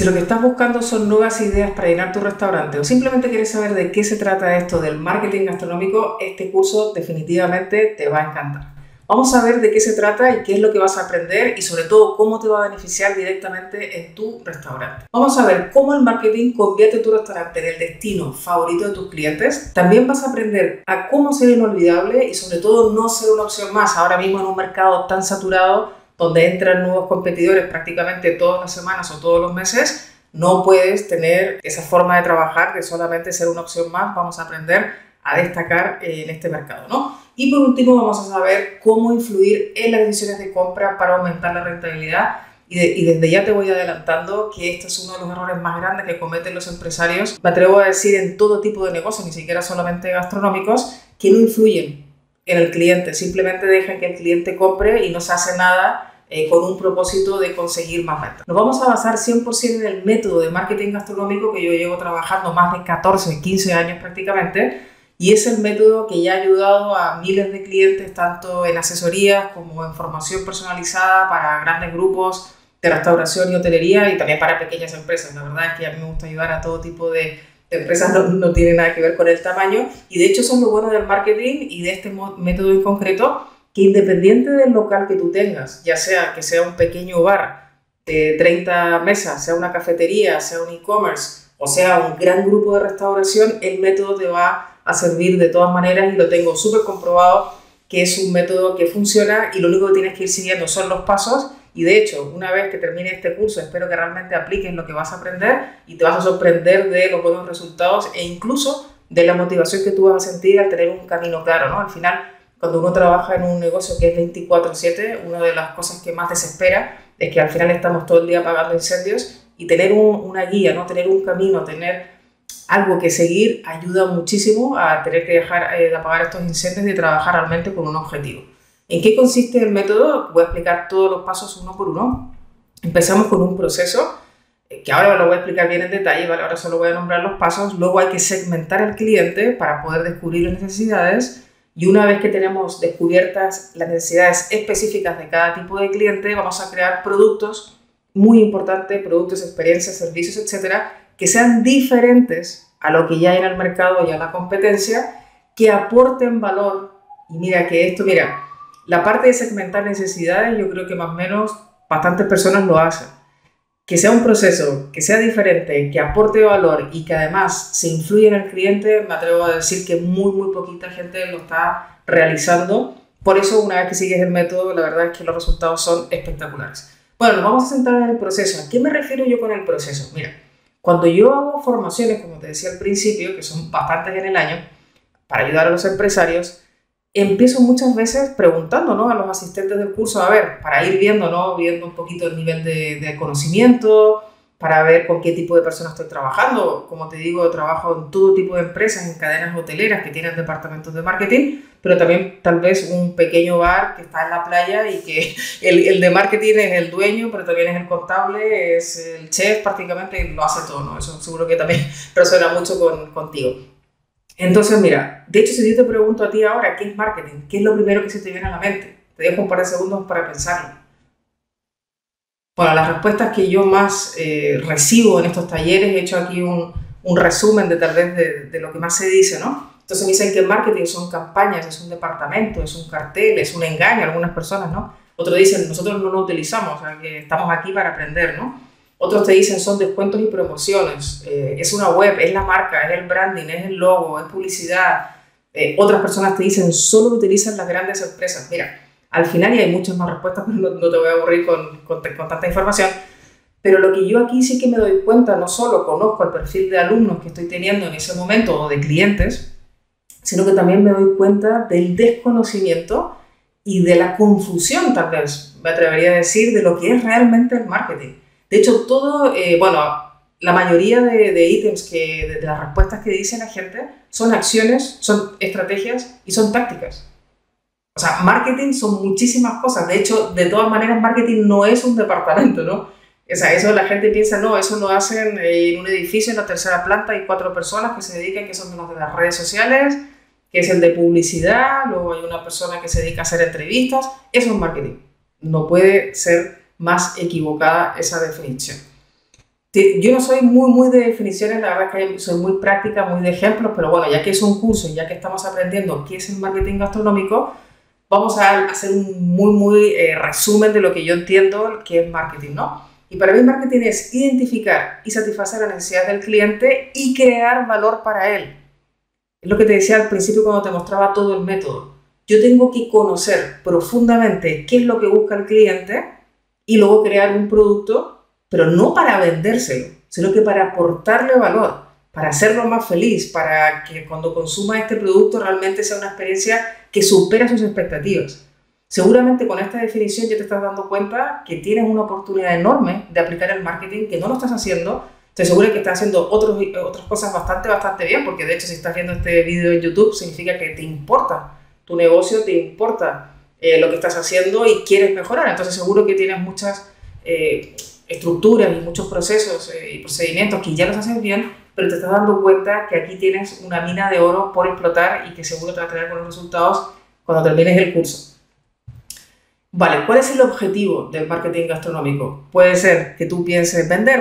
Si lo que estás buscando son nuevas ideas para llenar tu restaurante o simplemente quieres saber de qué se trata esto del marketing gastronómico, este curso definitivamente te va a encantar. Vamos a ver de qué se trata y qué es lo que vas a aprender y sobre todo cómo te va a beneficiar directamente en tu restaurante. Vamos a ver cómo el marketing convierte tu restaurante en el destino favorito de tus clientes. También vas a aprender a cómo ser inolvidable y sobre todo no ser una opción más ahora mismo en un mercado tan saturado donde entran nuevos competidores prácticamente todas las semanas o todos los meses. No puedes tener esa forma de trabajar de solamente ser una opción más. Vamos a aprender a destacar en este mercado, ¿no? Y por último vamos a saber cómo influir en las decisiones de compra para aumentar la rentabilidad. Y desde ya te voy adelantando que este es uno de los errores más grandes que cometen los empresarios. Me atrevo a decir en todo tipo de negocios, ni siquiera solamente gastronómicos, que no influyen en el cliente. Simplemente dejan que el cliente compre y no se hace nada con un propósito de conseguir más ventas. Nos vamos a basar 100% en el método de marketing gastronómico que yo llevo trabajando más de 14, 15 años prácticamente, y es el método que ya ha ayudado a miles de clientes tanto en asesorías como en formación personalizada para grandes grupos de restauración y hotelería y también para pequeñas empresas. La verdad es que a mí me gusta ayudar a todo tipo de empresas, no tiene nada que ver con el tamaño, y de hecho eso es lo bueno del marketing y de este método en concreto, que independiente del local que tú tengas, ya sea que sea un pequeño bar de 30 mesas, sea una cafetería, sea un e-commerce o sea un gran grupo de restauración, el método te va a servir de todas maneras y lo tengo súper comprobado que es un método que funciona y lo único que tienes que ir siguiendo son los pasos. Y de hecho, una vez que termine este curso, espero que realmente apliques lo que vas a aprender y te vas a sorprender de los buenos resultados e incluso de la motivación que tú vas a sentir al tener un camino claro, ¿no? Al final, cuando uno trabaja en un negocio que es 24/7, una de las cosas que más desespera es que al final estamos todo el día apagando incendios y tener una guía, ¿no? Tener un camino, tener algo que seguir ayuda muchísimo a tener que dejar de apagar estos incendios y trabajar realmente con un objetivo. ¿En qué consiste el método? Voy a explicar todos los pasos uno por uno. Empezamos con un proceso que ahora lo voy a explicar bien en detalle, ¿vale? Ahora solo voy a nombrar los pasos. Luego hay que segmentar al cliente para poder descubrir las necesidades. Y una vez que tenemos descubiertas las necesidades específicas de cada tipo de cliente, vamos a crear productos, muy importantes, productos, experiencias, servicios, etcétera, que sean diferentes a lo que ya hay en el mercado y a la competencia, que aporten valor. Y mira, la parte de segmentar necesidades, yo creo que más o menos bastantes personas lo hacen. Que sea un proceso, que sea diferente, que aporte valor y que además se influya en el cliente, me atrevo a decir que muy poquita gente lo está realizando. Por eso, una vez que sigues el método, la verdad es que los resultados son espectaculares. Bueno, nos vamos a centrar en el proceso. ¿A qué me refiero yo con el proceso? Mira, cuando yo hago formaciones, como te decía al principio, que son bastantes en el año, para ayudar a los empresarios, empiezo muchas veces preguntando, ¿no?, a los asistentes del curso, a ver, para ir viendo, ¿no?, viendo un poquito el nivel de conocimiento, para ver con qué tipo de personas estoy trabajando. Como te digo, trabajo en todo tipo de empresas, en cadenas hoteleras que tienen departamentos de marketing, pero también tal vez un pequeño bar que está en la playa y que el de marketing es el dueño, pero también es el contable, es el chef, prácticamente lo hace todo, ¿no? Eso seguro que también resuena mucho contigo. Entonces, mira, de hecho, si yo te pregunto a ti ahora, ¿qué es marketing? ¿Qué es lo primero que se te viene a la mente? Te dejo un par de segundos para pensarlo. Bueno, las respuestas que yo más recibo en estos talleres, he hecho aquí un resumen de tal vez de lo que más se dice, ¿no? Entonces me dicen que el marketing son campañas, es un departamento, es un cartel, es un engaño a algunas personas, ¿no? Otros dicen, nosotros no lo utilizamos, o sea, que estamos aquí para aprender, ¿no? Otros te dicen, son descuentos y promociones, es una web, es la marca, es el branding, es el logo, es publicidad. Otras personas te dicen, solo lo utilizan las grandes empresas. Mira, al final, y hay muchas más respuestas, pero no te voy a aburrir con tanta información, pero lo que yo aquí sí que me doy cuenta, no solo conozco el perfil de alumnos que estoy teniendo en ese momento o de clientes, sino que también me doy cuenta del desconocimiento y de la confusión, tal vez, me atrevería a decir, de lo que es realmente el marketing. De hecho, la mayoría de ítems, de las respuestas que dice la gente, son acciones, son estrategias y son tácticas. O sea, marketing son muchísimas cosas. De hecho, de todas maneras, marketing no es un departamento, ¿no? O sea, eso la gente piensa, no, eso lo hacen en un edificio, en la tercera planta, hay 4 personas que se dedican, que son los de las redes sociales, que es el de publicidad, luego hay una persona que se dedica a hacer entrevistas. Eso es marketing. No puede ser más equivocada esa definición. Yo no soy muy de definiciones, la verdad es que soy muy práctica, muy de ejemplos, pero bueno, ya que es un curso y ya que estamos aprendiendo qué es el marketing gastronómico, vamos a hacer un muy resumen de lo que yo entiendo que es marketing, ¿no? Y para mí marketing es identificar y satisfacer la necesidad del cliente y crear valor para él. Es lo que te decía al principio cuando te mostraba todo el método. Yo tengo que conocer profundamente qué es lo que busca el cliente y luego crear un producto, pero no para vendérselo, sino que para aportarle valor, para hacerlo más feliz, para que cuando consuma este producto realmente sea una experiencia que supera sus expectativas. Seguramente con esta definición ya te estás dando cuenta que tienes una oportunidad enorme de aplicar el marketing, que no lo estás haciendo. Estoy segura que estás haciendo otras cosas bastante bien, porque de hecho si estás viendo este vídeo en YouTube significa que te importa tu negocio, te importa lo que estás haciendo y quieres mejorar. Entonces seguro que tienes muchas estructuras y muchos procesos y procedimientos que ya los haces bien, pero te estás dando cuenta que aquí tienes una mina de oro por explotar y que seguro te va a tener buenos resultados cuando termines el curso. Vale, ¿cuál es el objetivo del marketing gastronómico? Puede ser que tú pienses vender.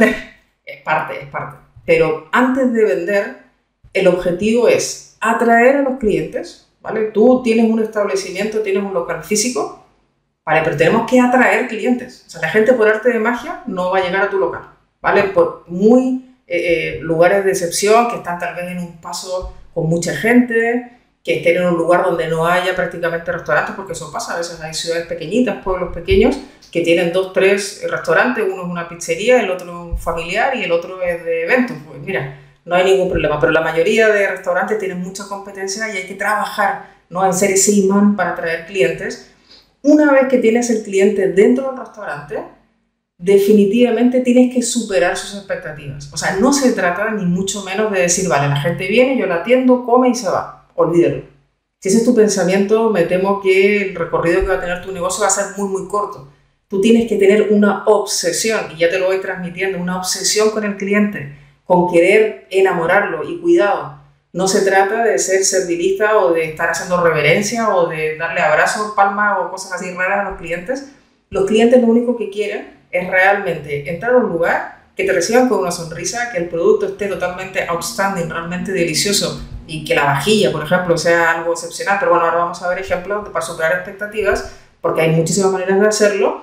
Es parte. Pero antes de vender, el objetivo es atraer a los clientes, ¿vale? Tú tienes un establecimiento, tienes un local físico, ¿vale? Pero tenemos que atraer clientes. O sea, la gente por arte de magia no va a llegar a tu local, ¿vale? Por muy lugares de excepción que están tal vez en un paso con mucha gente, que estén en un lugar donde no haya prácticamente restaurantes, porque eso pasa, a veces hay ciudades pequeñitas, pueblos pequeños, que tienen 2, 3 restaurantes, uno es una pizzería, el otro es un familiar y el otro es de eventos. Pues mira, no hay ningún problema, pero la mayoría de restaurantes tienen mucha competencia y hay que trabajar, ¿no?, en ser ese imán para atraer clientes. Una vez que tienes el cliente dentro del restaurante, definitivamente tienes que superar sus expectativas. O sea, no se trata ni mucho menos de decir, vale, la gente viene, yo la atiendo, come y se va. Olvídalo. Si ese es tu pensamiento, me temo que el recorrido que va a tener tu negocio va a ser muy corto. Tú tienes que tener una obsesión, y ya te lo voy transmitiendo, una obsesión con el cliente, con querer enamorarlo. Y cuidado, no se trata de ser servilista o de estar haciendo reverencia o de darle abrazos, palmas o cosas así raras a los clientes. Los clientes lo único que quieren es realmente entrar a un lugar, que te reciban con una sonrisa, que el producto esté totalmente outstanding, realmente delicioso, y que la vajilla, por ejemplo, sea algo excepcional. Pero bueno, ahora vamos a ver ejemplos para superar expectativas, porque hay muchísimas maneras de hacerlo.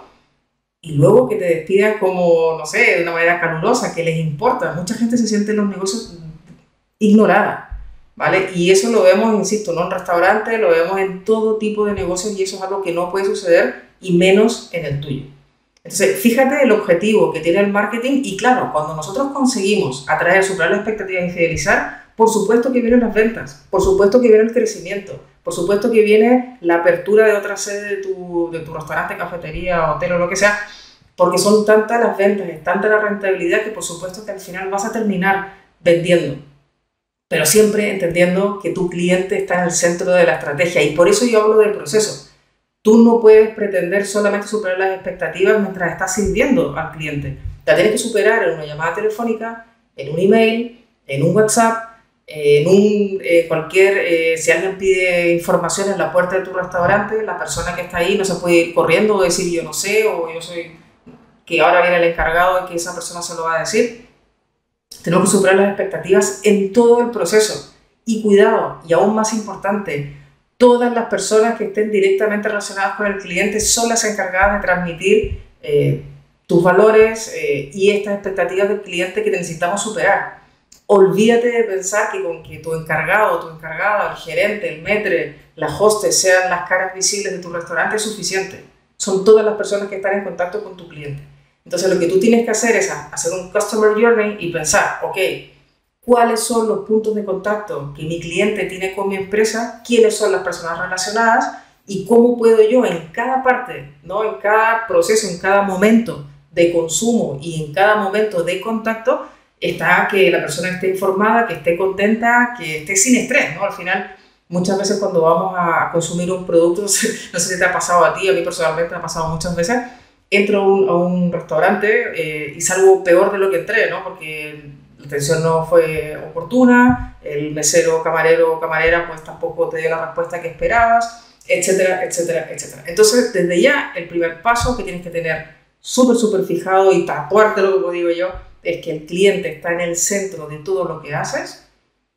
Y luego que te despidan como, no sé, de una manera calurosa, que les importa. Mucha gente se siente en los negocios ignorada, ¿vale? Y eso lo vemos, insisto, no en restaurantes, lo vemos en todo tipo de negocios, y eso es algo que no puede suceder, y menos en el tuyo. Entonces, fíjate el objetivo que tiene el marketing, y claro, cuando nosotros conseguimos atraer, superar las expectativas y fidelizar, por supuesto que vienen las ventas, por supuesto que viene el crecimiento, por supuesto que viene la apertura de otra sede de tu restaurante, cafetería, hotel o lo que sea, porque son tantas las ventas, es tanta la rentabilidad que por supuesto que al final vas a terminar vendiendo. Pero siempre entendiendo que tu cliente está en el centro de la estrategia, y por eso yo hablo del proceso. Tú no puedes pretender solamente superar las expectativas mientras estás sirviendo al cliente. La tienes que superar en una llamada telefónica, en un email, en un WhatsApp, si alguien pide información en la puerta de tu restaurante, la persona que está ahí no se puede ir corriendo o decir yo no sé, o yo soy, que ahora viene el encargado y que esa persona se lo va a decir. Tenemos que superar las expectativas en todo el proceso. Y cuidado, y aún más importante, todas las personas que estén directamente relacionadas con el cliente son las encargadas de transmitir tus valores y estas expectativas del cliente que necesitamos superar. Olvídate de pensar que con que tu encargado, tu encargada, el gerente, el maître, la hostess sean las caras visibles de tu restaurante es suficiente. Son todas las personas que están en contacto con tu cliente. Entonces lo que tú tienes que hacer es hacer un Customer Journey y pensar, ok, ¿cuáles son los puntos de contacto que mi cliente tiene con mi empresa? ¿Quiénes son las personas relacionadas? ¿Y cómo puedo yo en cada parte, ¿no?, en cada proceso, en cada momento de consumo y en cada momento de contacto, está que la persona esté informada, que esté contenta, que esté sin estrés, ¿no? Al final, muchas veces cuando vamos a consumir un producto, no sé si te ha pasado a ti, a mí personalmente me ha pasado muchas veces, entro a un restaurante y salgo peor de lo que entré, ¿no? Porque la atención no fue oportuna, el mesero, camarero o camarera pues tampoco te dio la respuesta que esperabas, etcétera. Entonces, desde ya, el primer paso que tienes que tener súper fijado y tatuártelo, como digo yo, es que el cliente está en el centro de todo lo que haces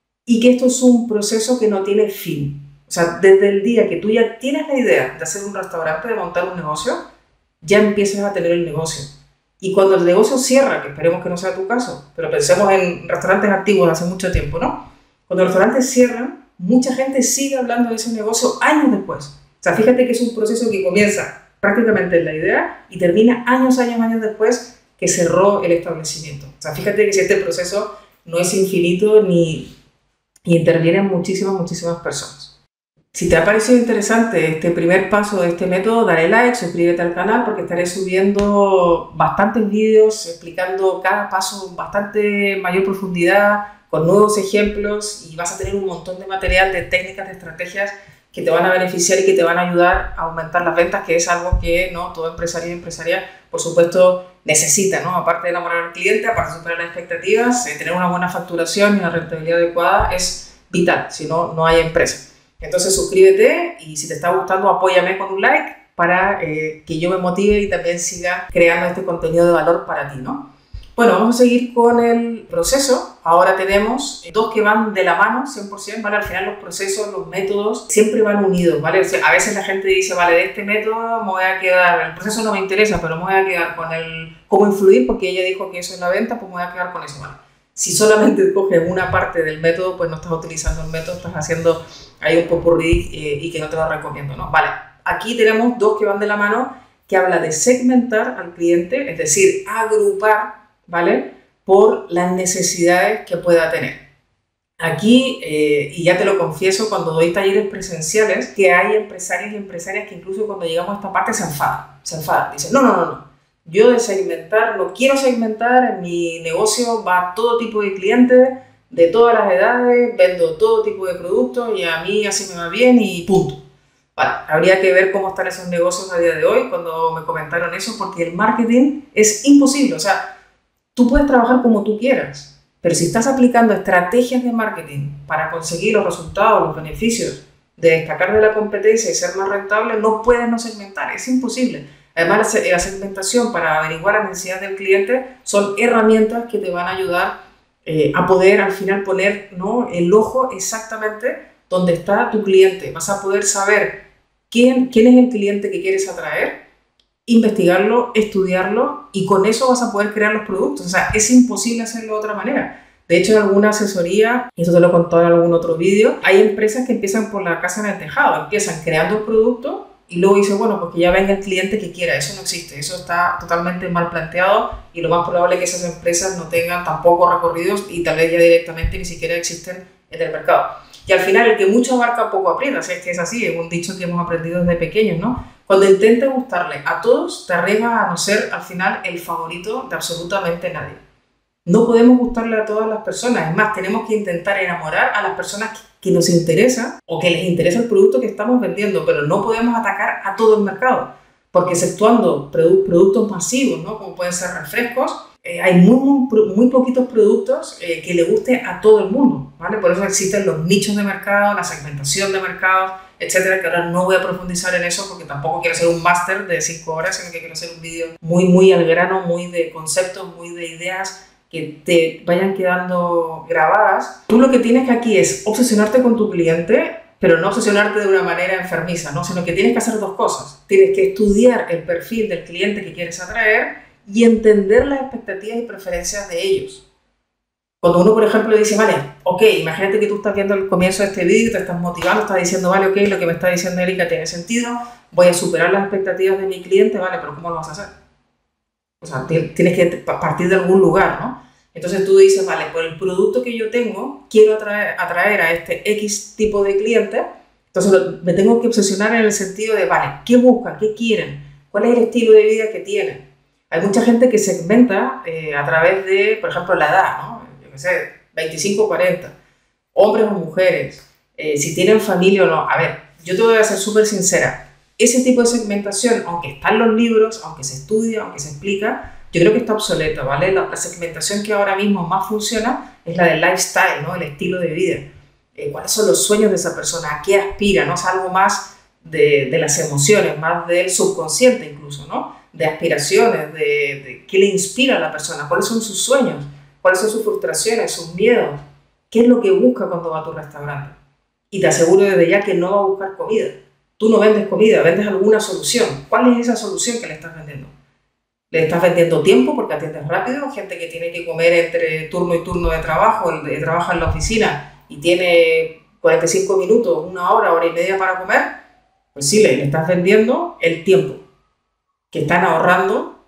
y que esto es un proceso que no tiene fin. O sea, desde el día que tú ya tienes la idea de hacer un restaurante, de montar un negocio, ya empiezas a tener el negocio. Y cuando el negocio cierra, que esperemos que no sea tu caso, pero pensemos en restaurantes antiguos de hace mucho tiempo, ¿no? Cuando los restaurantes cierran, mucha gente sigue hablando de ese negocio años después. O sea, fíjate que es un proceso que comienza prácticamente en la idea y termina años después que cerró el establecimiento. O sea, fíjate que si este proceso no es infinito ni intervienen muchísimas personas. Si te ha parecido interesante este primer paso de este método, dale like, suscríbete al canal porque estaré subiendo bastantes vídeos explicando cada paso en bastante mayor profundidad, con nuevos ejemplos, y vas a tener un montón de material, de técnicas, de estrategias que te van a beneficiar y que te van a ayudar a aumentar las ventas, que es algo que no todo empresario y empresaria, por supuesto, necesita, ¿no? Aparte de enamorar al cliente, aparte de superar las expectativas, tener una buena facturación y una rentabilidad adecuada es vital, si no, no hay empresa. Entonces suscríbete y si te está gustando apóyame con un like para que yo me motive y también siga creando este contenido de valor para ti, ¿no? Bueno, vamos a seguir con el proceso. Ahora tenemos dos que van de la mano 100%, ¿vale? Al final los procesos, los métodos siempre van unidos, ¿vale? O sea, a veces la gente dice, vale, de este método me voy a quedar, el proceso no me interesa, pero me voy a quedar con el cómo influir porque ella dijo que eso es la venta, pues me voy a quedar con eso, ¿vale? Si solamente coges una parte del método, pues no estás utilizando el método, estás haciendo ahí un popurrí y que no te lo recomiendo, ¿no? Vale, aquí tenemos dos que van de la mano, que habla de segmentar al cliente, es decir, agrupar, ¿vale? Por las necesidades que pueda tener. Aquí, y ya te lo confieso, cuando doy talleres presenciales, que hay empresarios y empresarias que incluso cuando llegamos a esta parte se enfadan, dicen, no. Yo de segmentar, no quiero segmentar, en mi negocio va todo tipo de clientes, de todas las edades, vendo todo tipo de productos y a mí así me va bien y punto. Vale, habría que ver cómo están esos negocios a día de hoy cuando me comentaron eso, porque el marketing es imposible. O sea, tú puedes trabajar como tú quieras, pero si estás aplicando estrategias de marketing para conseguir los resultados, los beneficios de destacar de la competencia y ser más rentable, no puedes no segmentar, es imposible. Además, la segmentación para averiguar la necesidad del cliente son herramientas que te van a ayudar a poder al final poner, ¿no?, el ojo exactamente donde está tu cliente. Vas a poder saber quién es el cliente que quieres atraer, investigarlo, estudiarlo y con eso vas a poder crear los productos. O sea, es imposible hacerlo de otra manera. De hecho, en alguna asesoría, y eso te lo he contado en algún otro vídeo, hay empresas que empiezan por la casa en el tejado, empiezan creando un producto y luego dicen, bueno, pues que ya venga el cliente que quiera. Eso no existe, eso está totalmente mal planteado y lo más probable es que esas empresas no tengan tampoco recorridos y tal vez ya directamente ni siquiera existen en el mercado. Y al final, el que mucho abarca poco aprieta, o sea, es que es así, es un dicho que hemos aprendido desde pequeños, ¿no? Cuando intentes gustarle a todos, te arriesgas a no ser al final el favorito de absolutamente nadie. No podemos gustarle a todas las personas, es más, tenemos que intentar enamorar a las personas que nos interesa o que les interesa el producto que estamos vendiendo, pero no podemos atacar a todo el mercado, porque exceptuando productos masivos, ¿no?, como pueden ser refrescos, hay muy poquitos productos que le guste a todo el mundo, ¿vale? Por eso existen los nichos de mercado, la segmentación de mercados, etcétera, que ahora no voy a profundizar en eso porque tampoco quiero hacer un máster de 5 horas, sino que quiero hacer un vídeo muy al grano, muy de conceptos, muy de ideas que te vayan quedando grabadas. Tú lo que tienes que aquí es obsesionarte con tu cliente, pero no obsesionarte de una manera enfermiza, ¿no? Sino que tienes que hacer dos cosas. Tienes que estudiar el perfil del cliente que quieres atraer y entender las expectativas y preferencias de ellos. Cuando uno, por ejemplo, dice, vale, ok, imagínate que tú estás viendo el comienzo de este vídeo, te estás motivando, estás diciendo, vale, ok, lo que me está diciendo Erika tiene sentido, voy a superar las expectativas de mi cliente, vale, pero ¿cómo lo vas a hacer? O sea, tienes que partir de algún lugar, ¿no? Entonces tú dices, vale, por el producto que yo tengo, quiero atraer a este X tipo de cliente, entonces me tengo que obsesionar en el sentido de, vale, ¿qué buscan? ¿Qué quieren? ¿Cuál es el estilo de vida que tienen? Hay mucha gente que segmenta a través de, por ejemplo, la edad, ¿no? Yo qué sé, 25 o 40, hombres o mujeres, si tienen familia o no. A ver, yo te voy a ser súper sincera. Ese tipo de segmentación, aunque está en los libros, aunque se estudia, aunque se explica, yo creo que está obsoleta, ¿vale? La segmentación que ahora mismo más funciona es la del lifestyle, ¿no? El estilo de vida. ¿Cuáles son los sueños de esa persona? ¿A qué aspira? ¿No? Es algo más de las emociones, más del subconsciente incluso, ¿no? de aspiraciones, de qué le inspira a la persona, cuáles son sus sueños, cuáles son sus frustraciones, sus miedos, qué es lo que busca cuando va a tu restaurante. Y te aseguro desde ya que no va a buscar comida. Tú no vendes comida, vendes alguna solución. ¿Cuál es esa solución que le estás vendiendo? Le estás vendiendo tiempo porque atiendes rápido, gente que tiene que comer entre turno y turno de trabajo, trabaja en la oficina y tiene 45 minutos, una hora, hora y media para comer, pues sí, le estás vendiendo el tiempo que están ahorrando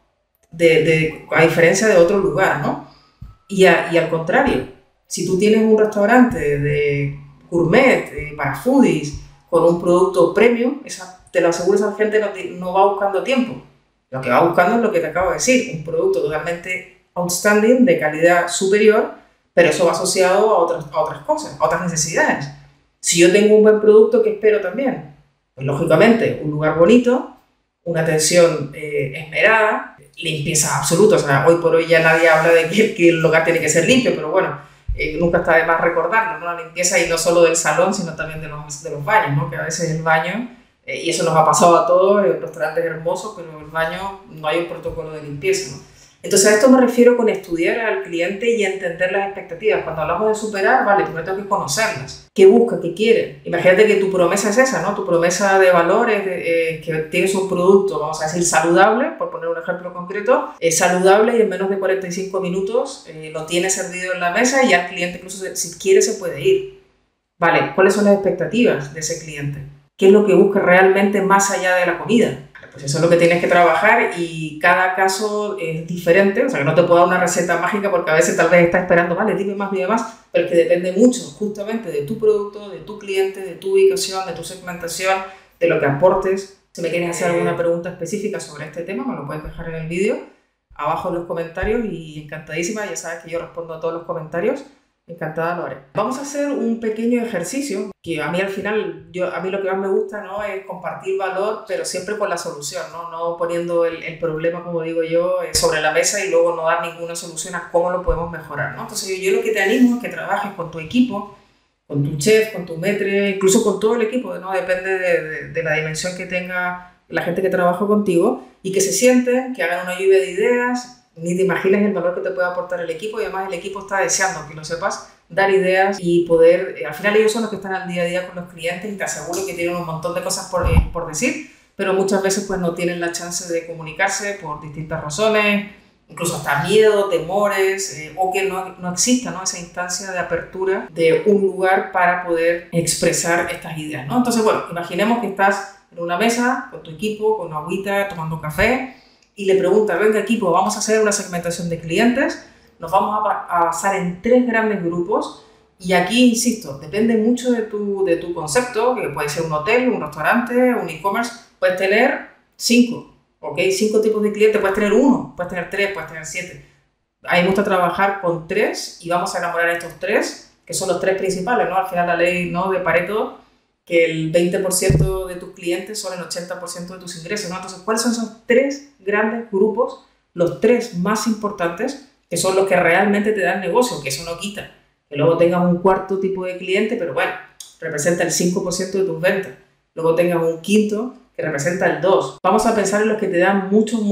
a diferencia de otro lugar, ¿no? Y al contrario, si tú tienes un restaurante de gourmet, para foodies, con un producto premium, te lo aseguro, esa gente no va buscando tiempo. Lo que va buscando es lo que te acabo de decir, un producto totalmente outstanding, de calidad superior, pero eso va asociado a otras cosas, a otras necesidades. Si yo tengo un buen producto, ¿qué espero también? Pues lógicamente, un lugar bonito, una atención esmerada, limpieza absoluta. O sea, hoy por hoy ya nadie habla de que el lugar tiene que ser limpio, pero bueno, nunca está de más recordarlo, ¿no? La limpieza, y no solo del salón, sino también de los baños, ¿no? Que a veces el baño, y eso nos ha pasado a todos, en restaurantes hermosos, pero en el baño no hay un protocolo de limpieza, ¿no? Entonces a esto me refiero con estudiar al cliente y entender las expectativas. Cuando hablamos de superar, vale, primero tengo que conocerlas. ¿Qué busca? ¿Qué quiere? Imagínate que tu promesa es esa, ¿no? Tu promesa de valor es que tienes un producto, vamos a decir, saludable, por poner un ejemplo concreto, es saludable y en menos de 45 minutos lo tienes servido en la mesa y al cliente incluso si quiere se puede ir. Vale, ¿cuáles son las expectativas de ese cliente? ¿Qué es lo que busca realmente más allá de la comida? Pues eso es lo que tienes que trabajar y cada caso es diferente, o sea que no te puedo dar una receta mágica porque a veces tal vez estás esperando, vale, dime más, pero es que depende mucho justamente de tu producto, de tu cliente, de tu ubicación, de tu segmentación, de lo que aportes. Si me quieres hacer alguna pregunta específica sobre este tema, me lo puedes dejar en el vídeo, abajo en los comentarios, y encantadísima, ya sabes que yo respondo a todos los comentarios. Encantada lo haré. Vamos a hacer un pequeño ejercicio que a mí al final, a mí lo que más me gusta, ¿no?, es compartir valor, pero siempre con la solución, no poniendo el problema, como digo yo, sobre la mesa y luego no dar ninguna solución a cómo lo podemos mejorar, ¿no? Entonces yo lo que te animo es que trabajes con tu equipo, con tu chef, con tu maître, incluso con todo el equipo, ¿no? Depende de la dimensión que tenga la gente que trabaja contigo, y que se sienten, que hagan una lluvia de ideas. Ni te imaginas el valor que te puede aportar el equipo, y además el equipo está deseando que lo sepas, dar ideas y poder, al final ellos son los que están al día a día con los clientes y te aseguro que tienen un montón de cosas por decir, pero muchas veces pues no tienen la chance de comunicarse por distintas razones, incluso hasta miedo, temores, o que no exista, ¿no?, esa instancia de apertura de un lugar para poder expresar estas ideas, ¿no? Entonces, bueno, imaginemos que estás en una mesa con tu equipo, con una agüita, tomando café, y le preguntas, venga equipo, vamos a hacer una segmentación de clientes, nos vamos a basar en 3 grandes grupos, y aquí, insisto, depende mucho de tu concepto, que puede ser un hotel, un restaurante, un e-commerce, puedes tener 5, ¿ok? 5 tipos de clientes, puedes tener 1, puedes tener 3, puedes tener 7. A mí me gusta trabajar con 3 y vamos a enamorar a estos 3, que son los 3 principales, ¿no? Al final la ley, ¿no?, de Pareto, que el 20% de tus clientes son el 80% de tus ingresos, ¿no? Entonces, ¿cuáles son esos 3 grandes grupos, los 3 más importantes, que son los que realmente te dan negocio? Que eso no quita que luego tengas un cuarto tipo de cliente, pero bueno, representa el 5% de tus ventas. Luego tengas un quinto que representa el 2%. Vamos a pensar en los que te dan mucho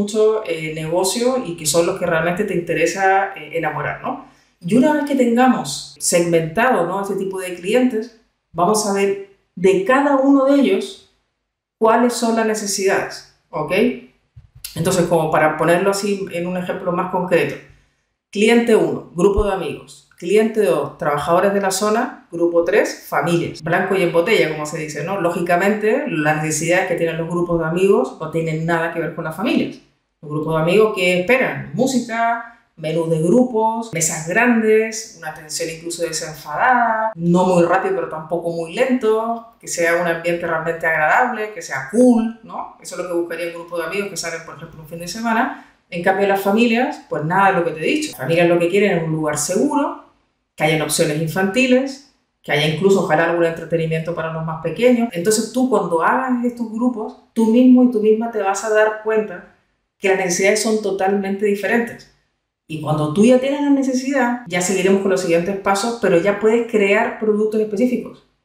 negocio y que son los que realmente te interesa enamorar, ¿no? Y una vez que tengamos segmentado, ¿no?, ese tipo de clientes, vamos a ver de cada uno de ellos cuáles son las necesidades, ¿ok? Entonces, como para ponerlo así en un ejemplo más concreto, cliente 1, grupo de amigos. Cliente 2, trabajadores de la zona. Grupo 3, familias. Blanco y en botella, como se dice, ¿no? Lógicamente, las necesidades que tienen los grupos de amigos no tienen nada que ver con las familias. Los grupos de amigos, ¿qué esperan? Música, menús de grupos, mesas grandes, una atención incluso desenfadada, no muy rápido pero tampoco muy lento, que sea un ambiente realmente agradable, que sea cool, ¿no? Eso es lo que buscaría un grupo de amigos que salen, por ejemplo, un fin de semana. En cambio, las familias, pues nada de lo que te he dicho. Las familias lo que quieren es un lugar seguro, que hayan opciones infantiles, que haya incluso, ojalá, algún entretenimiento para los más pequeños. Entonces tú, cuando hagas estos grupos, tú mismo y tú misma te vas a dar cuenta que las necesidades son totalmente diferentes. Y cuando tú ya tienes la necesidad, ya seguiremos con los siguientes pasos, pero ya puedes crear productos específicos.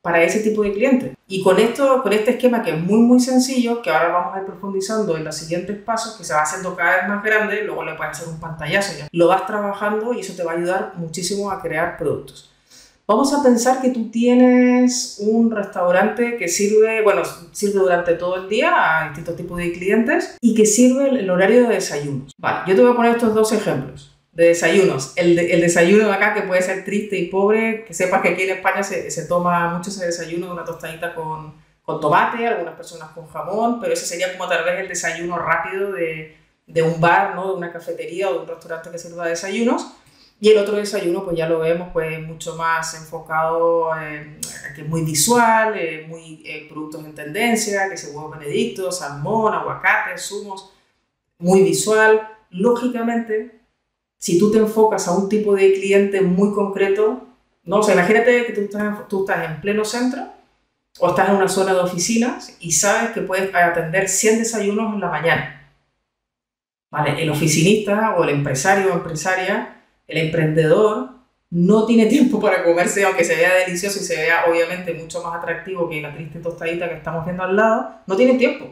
para ese tipo de cliente. Y con este esquema que es muy muy sencillo, que ahora vamos a ir profundizando en los siguientes pasos, que se va haciendo cada vez más grande, luego le puedes hacer un pantallazo, ya lo vas trabajando y eso te va a ayudar muchísimo a crear productos. Vamos a pensar que tú tienes un restaurante que sirve durante todo el día a distintos tipos de clientes y que sirve el horario de desayunos. Vale, yo te voy a poner estos dos ejemplos de desayunos. El desayuno de acá, que puede ser triste y pobre, que sepas que aquí en España se toma mucho ese desayuno de una tostadita con tomate, algunas personas con jamón, pero ese sería como tal vez el desayuno rápido de un bar, ¿no? De una cafetería o de un restaurante que sirva desayunos. Y el otro desayuno, pues ya lo vemos, pues mucho más enfocado, que es muy visual, muy productos en tendencia, que es huevo benedicto, salmón, aguacate, zumos, muy visual. Lógicamente, si tú te enfocas a un tipo de cliente muy concreto, ¿no? O sea, imagínate que tú estás en pleno centro o estás en una zona de oficinas y sabes que puedes atender 100 desayunos en la mañana. ¿Vale? El oficinista o el empresario o empresaria, el emprendedor, no tiene tiempo para comerse, aunque se vea delicioso y se vea obviamente mucho más atractivo que la triste tostadita que estamos viendo al lado, no tiene tiempo.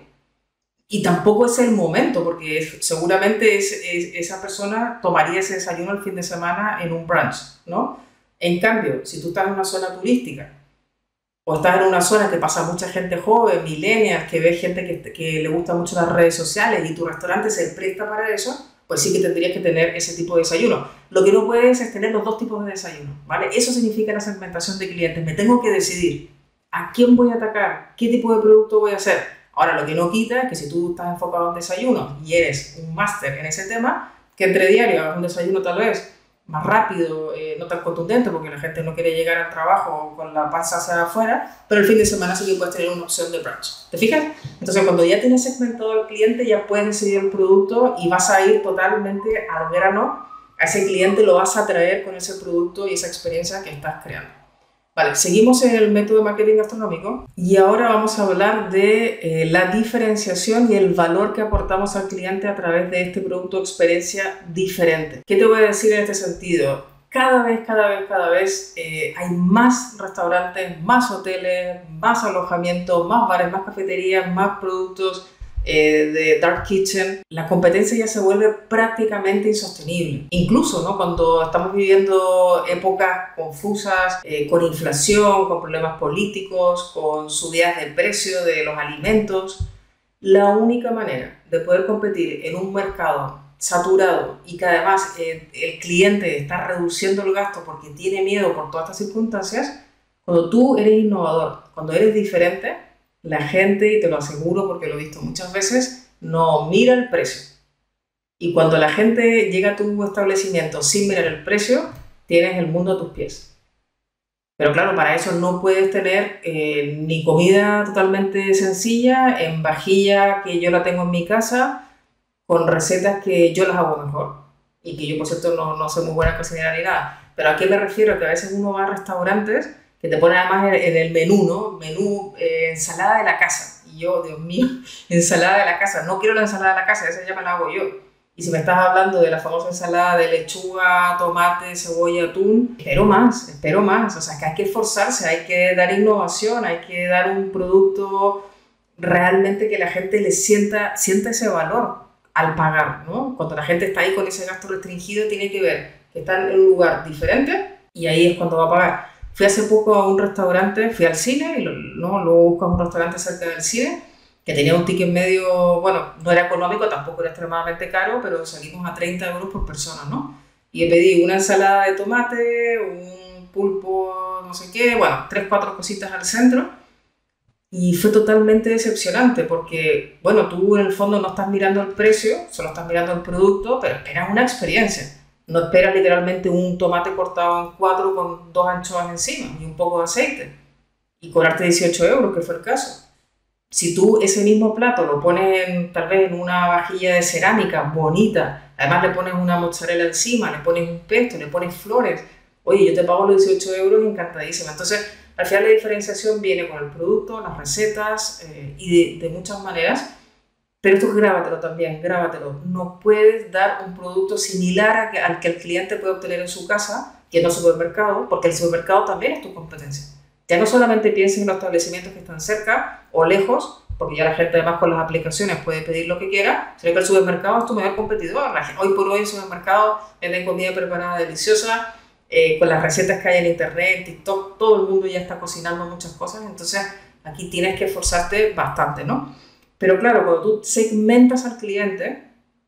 Y tampoco es el momento, porque seguramente esa persona tomaría ese desayuno el fin de semana en un brunch, ¿no? En cambio, si tú estás en una zona turística o estás en una zona que pasa mucha gente joven, millennials, que ve gente que le gustan mucho las redes sociales y tu restaurante se presta para eso, pues sí que tendrías que tener ese tipo de desayuno. Lo que no puedes es tener los dos tipos de desayuno, ¿vale? Eso significa la segmentación de clientes. Me tengo que decidir a quién voy a atacar, qué tipo de producto voy a hacer. Ahora, lo que no quita es que si tú estás enfocado en desayuno y eres un máster en ese tema, que entre diario hagas un desayuno tal vez más rápido, no tan contundente, porque la gente no quiere llegar al trabajo con la panza hacia afuera, pero el fin de semana sí que puedes tener una opción de brunch. ¿Te fijas? Entonces, cuando ya tienes segmentado al cliente, ya puedes decidir el producto y vas a ir totalmente al grano. A ese cliente lo vas a atraer con ese producto y esa experiencia que estás creando. Vale, seguimos en el método de marketing gastronómico y ahora vamos a hablar de la diferenciación y el valor que aportamos al cliente a través de este producto o experiencia diferente. ¿Qué te voy a decir en este sentido? Cada vez hay más restaurantes, más hoteles, más alojamientos, más bares, más cafeterías, más productos de dark kitchen. La competencia ya se vuelve prácticamente insostenible. Incluso, ¿no? Cuando estamos viviendo épocas confusas, con inflación, con problemas políticos, con subidas de precio de los alimentos, la única manera de poder competir en un mercado saturado y que además el cliente está reduciendo el gasto porque tiene miedo por todas estas circunstancias, cuando tú eres innovador, cuando eres diferente, la gente, y te lo aseguro porque lo he visto muchas veces, no mira el precio. Y cuando la gente llega a tu establecimiento sin mirar el precio, tienes el mundo a tus pies. Pero claro, para eso no puedes tener ni comida totalmente sencilla, en vajilla que yo la tengo en mi casa, con recetas que yo las hago mejor. Y que yo, por cierto, no soy muy buena cocinera ni nada. Pero ¿a qué me refiero? Que a veces uno va a restaurantes que te ponen además en el menú, ¿no? Menú ensalada de la casa. Y yo, Dios mío, ensalada de la casa. No quiero la ensalada de la casa, esa ya me la hago yo. Y si me estás hablando de la famosa ensalada de lechuga, tomate, cebolla, atún, espero más. O sea, que hay que esforzarse, hay que dar innovación, hay que dar un producto realmente que la gente le sienta ese valor al pagar, ¿no? Cuando la gente está ahí con ese gasto restringido, tiene que ver que está en un lugar diferente y ahí es cuando va a pagar. Fui hace poco a un restaurante, fui al cine, y luego buscas un restaurante cerca del cine, que tenía un ticket medio, bueno, no era económico, tampoco era extremadamente caro, pero salimos a 30 euros por persona, ¿no? Y pedí una ensalada de tomate, un pulpo, no sé qué, bueno, 3-4 cositas al centro, y fue totalmente decepcionante, porque, bueno, tú en el fondo no estás mirando el precio, solo estás mirando el producto, pero esperas una experiencia. No esperas literalmente un tomate cortado en 4 con 2 anchoas encima y un poco de aceite y cobrarte 18 euros, que fue el caso. Si tú ese mismo plato lo pones tal vez en una vajilla de cerámica bonita, además le pones una mozzarella encima, le pones un pesto, le pones flores, oye, yo te pago los 18 euros encantadísima. Entonces, al final la diferenciación viene con el producto, las recetas y de muchas maneras. Pero esto grábatelo también, grábatelo. No puedes dar un producto similar al que el cliente puede obtener en su casa, que no es supermercado, porque el supermercado también es tu competencia. Ya no solamente pienses en los establecimientos que están cerca o lejos, porque ya la gente además con las aplicaciones puede pedir lo que quiera, sino que el supermercado es tu mejor competidor. Hoy por hoy el supermercado vende comida preparada deliciosa, con las recetas que hay en internet, en TikTok, todo el mundo ya está cocinando muchas cosas, entonces aquí tienes que esforzarte bastante, ¿no? Pero claro, cuando tú segmentas al cliente,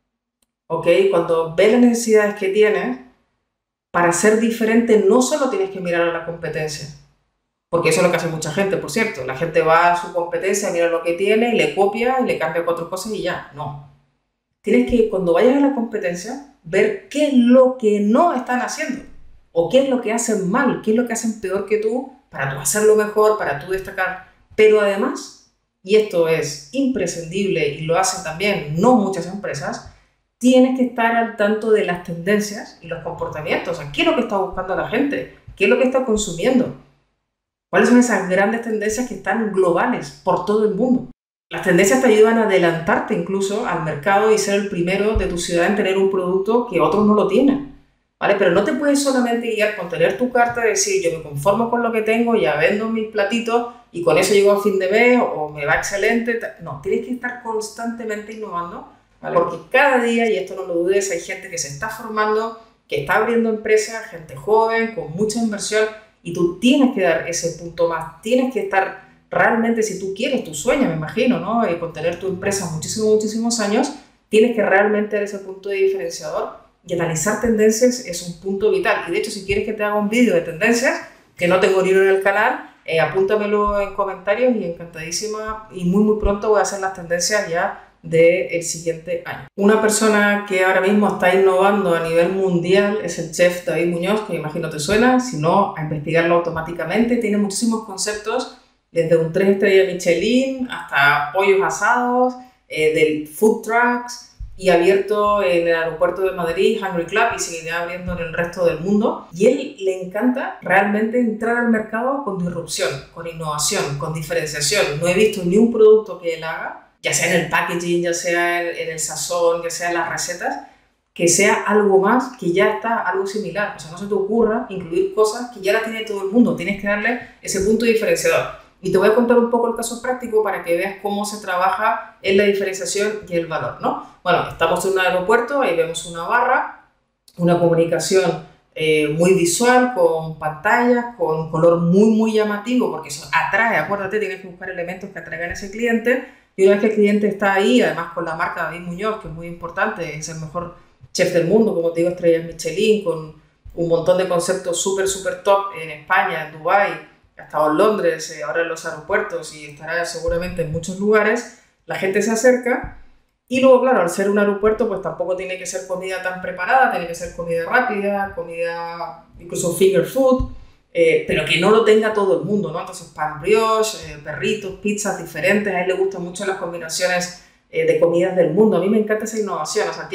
¿ok? Cuando ves las necesidades que tienes, para ser diferente no solo tienes que mirar a la competencia, porque eso es lo que hace mucha gente, por cierto. La gente va a su competencia, mira lo que tiene, y le copia y le cambia 4 cosas y ya. No. Tienes que, cuando vayas a la competencia, ver qué es lo que no están haciendo, o qué es lo que hacen mal, qué es lo que hacen peor que tú, para tú hacerlo mejor, para tú destacar. Pero además, y esto es imprescindible y lo hacen también no muchas empresas, tienes que estar al tanto de las tendencias y los comportamientos. O sea, ¿qué es lo que está buscando la gente? ¿Qué es lo que está consumiendo? ¿Cuáles son esas grandes tendencias que están globales por todo el mundo? Las tendencias te ayudan a adelantarte incluso al mercado y ser el primero de tu ciudad en tener un producto que otros no lo tienen, ¿vale? Pero no te puedes solamente guiar con tener tu carta y decir yo me conformo con lo que tengo, ya vendo mis platitos y con eso llego a fin de mes o me va excelente. No, tienes que estar constantemente innovando, ¿vale? Porque cada día, y esto no lo dudes, hay gente que se está formando, que está abriendo empresas, gente joven, con mucha inversión, y tú tienes que dar ese punto más, tienes que estar realmente, si tú quieres, tu sueño, me imagino, ¿no? Con tener tu empresa muchísimos años, tienes que realmente dar ese punto de diferenciador, y analizar tendencias es un punto vital. Y de hecho, si quieres que te haga un vídeo de tendencias, que no tengo libro en el canal, apúntamelo en comentarios y encantadísima, y muy pronto voy a hacer las tendencias ya del siguiente año. Una persona que ahora mismo está innovando a nivel mundial es el chef David Muñoz, que me imagino te suena, si no, a investigarlo automáticamente. Tiene muchísimos conceptos, desde un 3 estrellas Michelin hasta pollos asados, del food trucks, y abierto en el aeropuerto de Madrid, Hungry Club, y seguirá abriendo en el resto del mundo. Y él le encanta realmente entrar al mercado con disrupción, con innovación, con diferenciación. No he visto ni un producto que él haga, ya sea en el packaging, ya sea en el sazón, ya sea en las recetas, que sea algo más, que ya está algo similar. O sea, no se te ocurra incluir cosas que ya las tiene todo el mundo. Tienes que darle ese punto diferenciador. Y te voy a contar un poco el caso práctico para que veas cómo se trabaja en la diferenciación y el valor, ¿no? Bueno, estamos en un aeropuerto, ahí vemos una barra, una comunicación muy visual, con pantallas, con color muy llamativo, porque eso atrae, acuérdate, tienes que buscar elementos que atraigan a ese cliente. Y una vez que el cliente está ahí, además con la marca David Muñoz, que es muy importante, es el mejor chef del mundo, como te digo, estrellas Michelin, con un montón de conceptos súper top en España, en Dubái, ha estado en Londres, ahora en los aeropuertos, y estará seguramente en muchos lugares. La gente se acerca y luego, claro, al ser un aeropuerto, pues tampoco tiene que ser comida tan preparada, tiene que ser comida rápida, comida incluso finger food, pero que no lo tenga todo el mundo, ¿no? Entonces, pan brioche, perritos, pizzas diferentes. A él le gustan mucho las combinaciones de comidas del mundo. A mí me encanta esa innovación, o sea,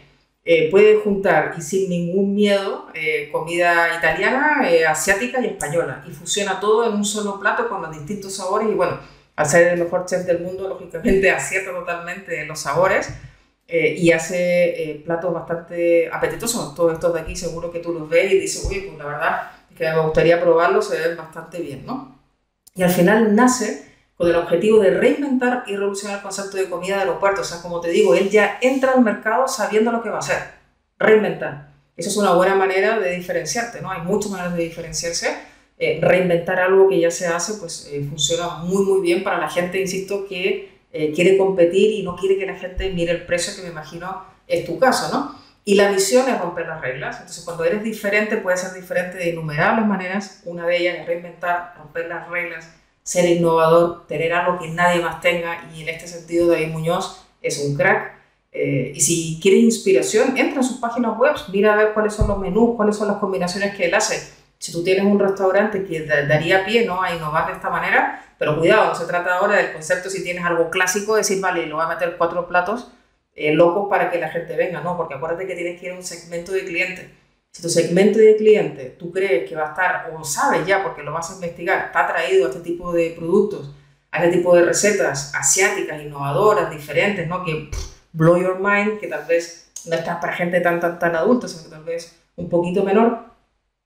puede juntar y sin ningún miedo comida italiana, asiática y española, y fusiona todo en un solo plato con los distintos sabores. Y bueno, al ser el mejor chef del mundo, lógicamente acierta totalmente los sabores, y hace platos bastante apetitosos. Todos estos de aquí seguro que tú los ves y dices, uy, pues la verdad es que me gustaría probarlos, se ven bastante bien, ¿no? Y al final nace con el objetivo de reinventar y revolucionar el concepto de comida de aeropuerto. O sea, como te digo, él ya entra al mercado sabiendo lo que va a hacer, reinventar. Eso es una buena manera de diferenciarte, ¿no? Hay muchas maneras de diferenciarse. Reinventar algo que ya se hace, pues funciona muy bien para la gente, insisto, que quiere competir y no quiere que la gente mire el precio, que me imagino es tu caso, ¿no? Y la visión es romper las reglas. Entonces, cuando eres diferente, puedes ser diferente de innumerables maneras. Una de ellas es reinventar, romper las reglas, ser innovador, tener algo que nadie más tenga, y en este sentido David Muñoz es un crack. Y si quieres inspiración, entra en sus páginas web, mira a ver cuáles son los menús, cuáles son las combinaciones que él hace. Si tú tienes un restaurante que daría pie, ¿no?, a innovar de esta manera, pero cuidado, no se trata ahora del concepto, si tienes algo clásico, decir, vale, le voy a meter 4 platos locos para que la gente venga, no, porque acuérdate que tienes que ir a un segmento de cliente. Si tu segmento de cliente tú crees que va a estar, o sabes ya porque lo vas a investigar, está atraído a este tipo de productos, a este tipo de recetas asiáticas, innovadoras, diferentes, ¿no?, que blow your mind, que tal vez no está para gente tan adulta, sino que tal vez un poquito menor,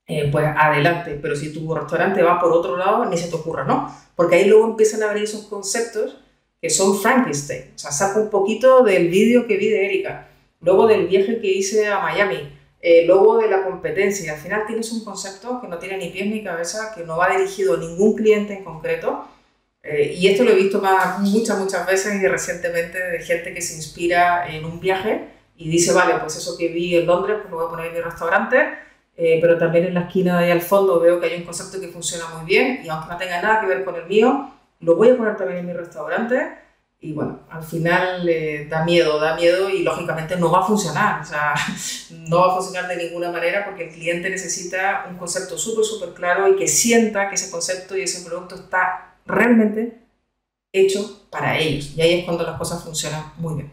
pues adelante. Pero si tu restaurante va por otro lado, ni se te ocurra, ¿no? Porque ahí luego empiezan a venir esos conceptos que son Frankenstein. O sea, saco un poquito del vídeo que vi de Erika, luego del viaje que hice a Miami, luego de la competencia. Y al final tienes un concepto que no tiene ni pies ni cabeza, que no va dirigido a ningún cliente en concreto. Y esto lo he visto muchas veces y recientemente de gente que se inspira en un viaje y dice, vale, pues eso que vi en Londres, pues lo voy a poner en mi restaurante, pero también en la esquina de ahí al fondo veo que hay un concepto que funciona muy bien y aunque no tenga nada que ver con el mío, lo voy a poner también en mi restaurante. Y bueno, al final da miedo y lógicamente no va a funcionar. O sea, no va a funcionar de ninguna manera porque el cliente necesita un concepto súper claro y que sienta que ese concepto y ese producto está realmente hecho para ellos. Y ahí es cuando las cosas funcionan muy bien.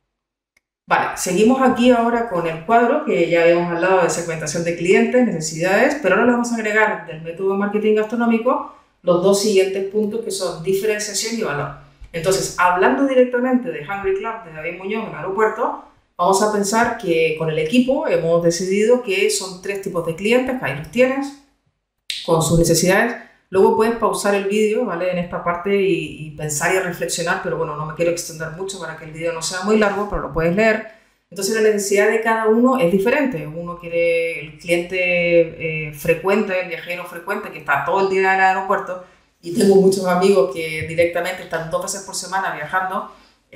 Vale, seguimos aquí ahora con el cuadro que ya habíamos hablado de segmentación de clientes, necesidades, pero ahora le vamos a agregar del método de marketing gastronómico los dos siguientes puntos que son diferenciación y valor. Entonces, hablando directamente de Hungry Club de David Muñoz en el aeropuerto, vamos a pensar que con el equipo hemos decidido que son 3 tipos de clientes, que ahí los tienes, con sus necesidades. Luego puedes pausar el vídeo, ¿vale? En esta parte y pensar y reflexionar, pero bueno, no me quiero extender mucho para que el vídeo no sea muy largo, pero lo puedes leer. Entonces la necesidad de cada uno es diferente. Uno quiere el cliente frecuente, el viajero frecuente que está todo el día en el aeropuerto, y tengo muchos amigos que directamente están 2 veces por semana viajando,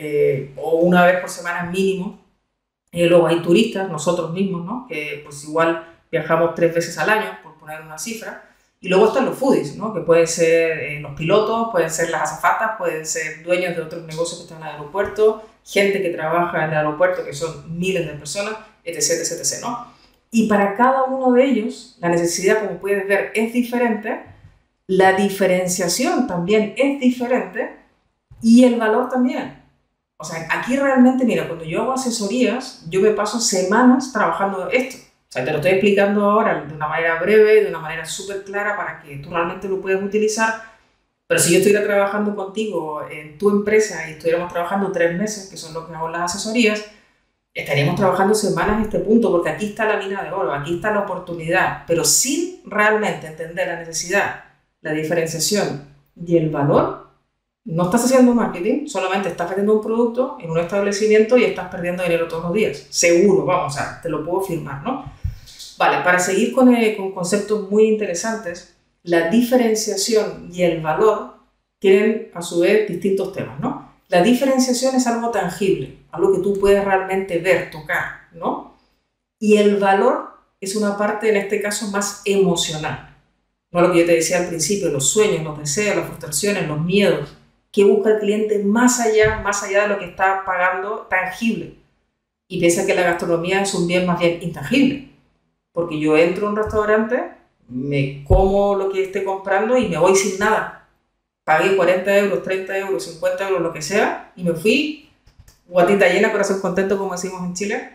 o una vez por semana mínimo. Luego hay turistas, nosotros mismos, ¿no? Que pues igual viajamos 3 veces al año, por poner una cifra. Y luego están los foodies, ¿no? Que pueden ser los pilotos, pueden ser las azafatas, pueden ser dueños de otros negocios que están en el aeropuerto, gente que trabaja en el aeropuerto, que son miles de personas, etc, ¿no? Y para cada uno de ellos, la necesidad, como puedes ver, es diferente, la diferenciación también es diferente y el valor también. O sea, aquí realmente, mira, cuando yo hago asesorías, yo me paso semanas trabajando esto. O sea, te lo estoy explicando ahora de una manera breve, de una manera súper clara para que tú realmente lo puedas utilizar. Pero si yo estuviera trabajando contigo en tu empresa y estuviéramos trabajando 3 meses, que son lo que hago en las asesorías, estaríamos trabajando semanas en este punto, porque aquí está la mina de oro, aquí está la oportunidad, pero sin realmente entender la necesidad, la diferenciación y el valor, no estás haciendo marketing, solamente estás vendiendo un producto en un establecimiento y estás perdiendo dinero todos los días. Seguro, vamos, o sea, te lo puedo firmar, ¿no? Vale, para seguir con conceptos muy interesantes, la diferenciación y el valor tienen a su vez distintos temas, ¿no? La diferenciación es algo tangible, algo que tú puedes realmente ver, tocar, ¿no? Y el valor es una parte, en este caso, más emocional. No lo que yo te decía al principio, los sueños, los deseos, las frustraciones, los miedos. ¿Qué busca el cliente más allá de lo que está pagando tangible? Y piensa que la gastronomía es un bien más bien intangible. Porque yo entro a un restaurante, me como lo que esté comprando y me voy sin nada. Pagué 40 euros, 30 euros, 50 euros, lo que sea, y me fui guatita llena, corazón contento, como decimos en Chile,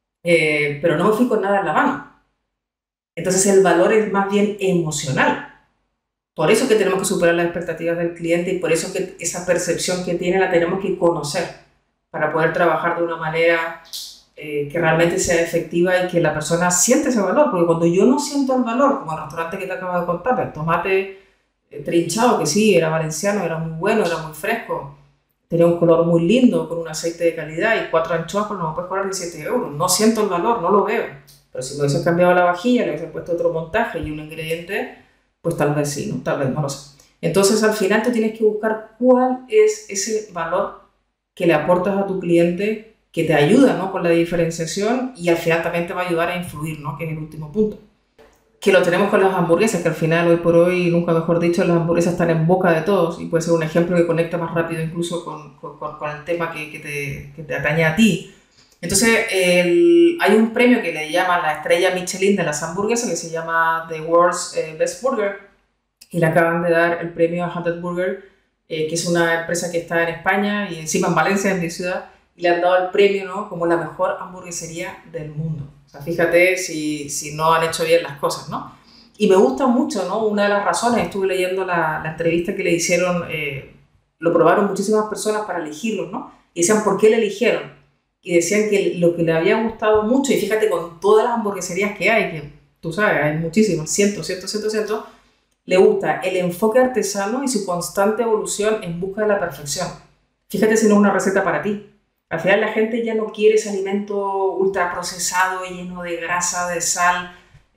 pero no me fui con nada en la mano. Entonces el valor es más bien emocional. Por eso que tenemos que superar las expectativas del cliente y por eso que esa percepción que tiene la tenemos que conocer para poder trabajar de una manera que realmente sea efectiva y que la persona siente ese valor. Porque cuando yo no siento el valor, como el restaurante que te acabo de contar, el tomate trinchado, que sí, era valenciano, era muy bueno, era muy fresco, tenía un color muy lindo, con un aceite de calidad y 4 anchoas, pues no me puedes cobrar 17 euros. No siento el valor, no lo veo. Pero si me hubiese cambiado la vajilla, le hubiese puesto otro montaje y un ingrediente, pues tal vez sí, ¿no? Tal vez no lo sé. Entonces al final tú tienes que buscar cuál es ese valor que le aportas a tu cliente que te ayuda, ¿no? Con la diferenciación y al final también te va a ayudar a influir, ¿no? Que es el último punto. Que lo tenemos con las hamburguesas, que al final hoy por hoy, nunca mejor dicho, las hamburguesas están en boca de todos y puede ser un ejemplo que conecta más rápido incluso con el tema que te atañe a ti. Entonces hay un premio que le llaman la estrella Michelin de las hamburguesas que se llama The World's Best Burger y le acaban de dar el premio a Hunted Burger, que es una empresa que está en España y encima en Valencia, en mi ciudad, y le han dado el premio, ¿no? Como la mejor hamburguesería del mundo. O sea, fíjate si no han hecho bien las cosas, ¿no? Y me gusta mucho, ¿no? Una de las razones, estuve leyendo la entrevista que le hicieron, lo probaron muchísimas personas para elegirlo, ¿no? Y decían, ¿por qué le eligieron? Y decían que lo que le había gustado mucho, y fíjate con todas las hamburgueserías que hay, que tú sabes, hay muchísimas, cientos, le gusta el enfoque artesano y su constante evolución en busca de la perfección. Fíjate si no es una receta para ti. Al final la gente ya no quiere ese alimento ultraprocesado, lleno de grasa, de sal.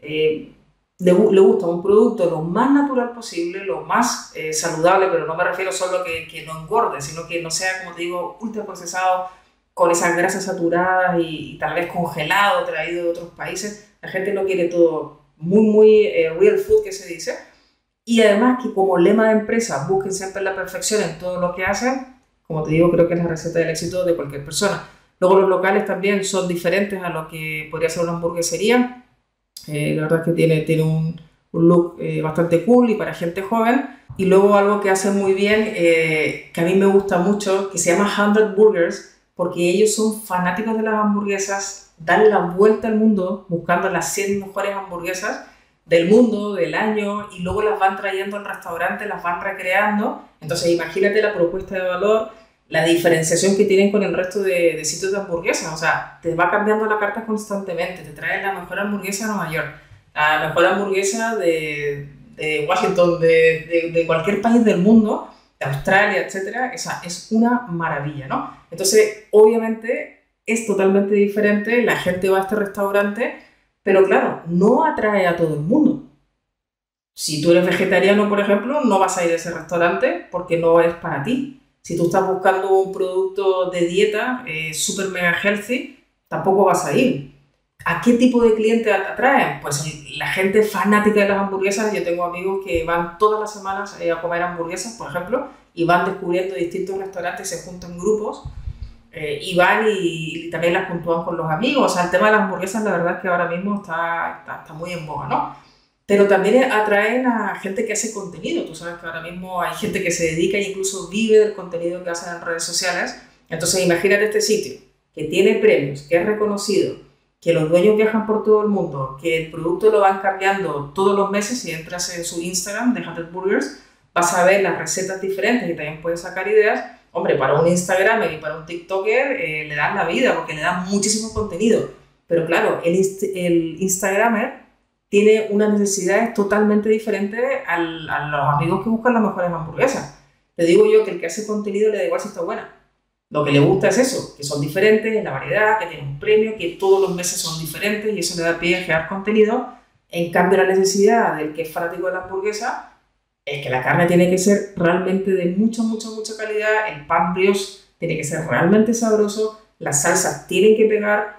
Le gusta un producto lo más natural posible, lo más saludable, pero no me refiero solo a que no engorde, sino que no sea, como te digo, ultraprocesado, con esas grasas saturadas y tal vez congelado, traído de otros países. La gente no quiere todo muy real food, que se dice. Y además que como lema de empresa busquen siempre la perfección en todo lo que hacen, como te digo, creo que es la receta del éxito de cualquier persona. Luego los locales también son diferentes a lo que podría ser una hamburguesería. La verdad es que tiene un look bastante cool y para gente joven. Y luego algo que hacen muy bien, que a mí me gusta mucho, que se llama 100 Burgers, porque ellos son fanáticos de las hamburguesas, dan la vuelta al mundo buscando las 100 mejores hamburguesas del mundo, del año, y luego las van trayendo al restaurante, las van recreando. Entonces imagínate la propuesta de valor, la diferenciación que tienen con el resto de sitios de hamburguesas. O sea, te va cambiando la carta constantemente, te traen la mejor hamburguesa de Nueva York, la mejor hamburguesa de Washington, de cualquier país del mundo, de Australia, etcétera. Esa es una maravilla, ¿no? Entonces, obviamente, es totalmente diferente, la gente va a este restaurante, pero claro, no atrae a todo el mundo. Si tú eres vegetariano, por ejemplo, no vas a ir a ese restaurante porque no es para ti. Si tú estás buscando un producto de dieta super mega healthy, tampoco vas a ir. ¿A qué tipo de cliente atraen? Pues la gente fanática de las hamburguesas. Yo tengo amigos que van todas las semanas a comer hamburguesas, por ejemplo, y van descubriendo distintos restaurantes, se juntan grupos y van y también las puntúan con los amigos. O sea, el tema de las hamburguesas, la verdad es que ahora mismo está muy en boga, ¿no? Pero también atraen a gente que hace contenido. Tú sabes que ahora mismo hay gente que se dedica e incluso vive del contenido que hacen en redes sociales. Entonces, imagínate este sitio que tiene premios, que es reconocido, que los dueños viajan por todo el mundo, que el producto lo van cambiando todos los meses. Si entras en su Instagram de 100 Burgers, vas a ver las recetas diferentes y también puedes sacar ideas. Hombre, para un Instagramer y para un TikToker le dan la vida porque le dan muchísimo contenido. Pero claro, el Instagramer tiene unas necesidades totalmente diferentes a los amigos que buscan las mejores hamburguesas. Te digo yo que el que hace contenido le da igual si está buena. Lo que le gusta es eso, que son diferentes, la variedad, que tienen un premio, que todos los meses son diferentes y eso le da pie a crear contenido. En cambio, la necesidad del que es fanático de la hamburguesa es que la carne tiene que ser realmente de mucha calidad, el pan brioche tiene que ser realmente sabroso, las salsas tienen que pegar,